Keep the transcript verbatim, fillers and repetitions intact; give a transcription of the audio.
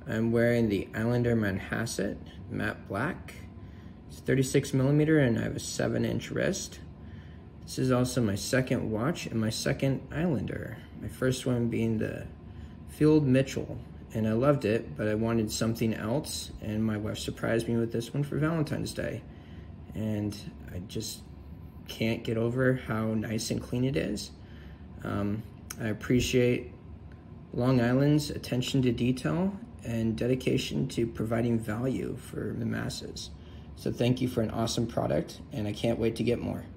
I'm wearing the Islander Manhasset matte black. It's thirty-six millimeter and I have a seven inch wrist. This is also my second watch and my second Islander. My first one being the Field Mitchell, and I loved it, but I wanted something else, and my wife surprised me with this one for Valentine's Day. And I just can't get over how nice and clean it is. Um, I appreciate Long Island's attention to detail and dedication to providing value for the masses. So thank you for an awesome product, and I can't wait to get more.